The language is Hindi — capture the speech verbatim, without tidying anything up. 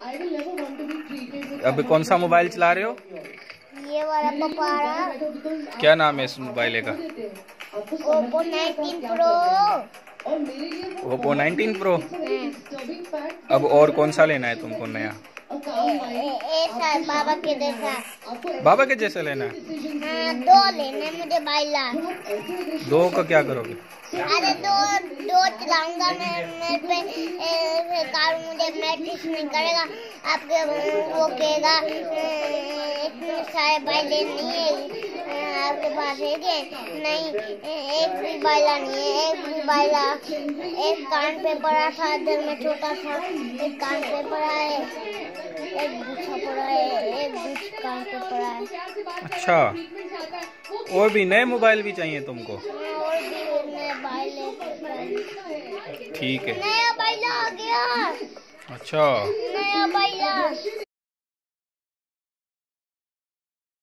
अभी कौन सा मोबाइल चला रहे हो? ये वाला पपारा। क्या नाम है इस मोबाइल का? Oppo nineteen pro. Oppo nineteen pro. अब और कौन सा लेना है तुमको नया? ऐसा बाबा के जैसा। बाबा के जैसा लेना है? हाँ, दो लेने मुझे बाइला। दो का क्या करोगे? अरे दो दो चलाऊंगा मैं। मेरे पे कार मुझे मैट्रिक्स नहीं करेगा। आपके वो कहेगा इतने सारे बाइले नहीं है आपके पास है क्या? नहीं, एक भी बाइला नहीं है। एक भी बाइला एक कान पे पड़ा था, दिल में छोटा सा। एक कान पे पड़ा है, एक गुच्छा पड़ा है, एक गुच्छ कान पे पड़ा है। अच्छा, और भी नए मोबाइल भी चाहिए तुमको? और भी नए बाइल। ठीक है, नया बाइला आ गया। अच्छा, नया बाइला।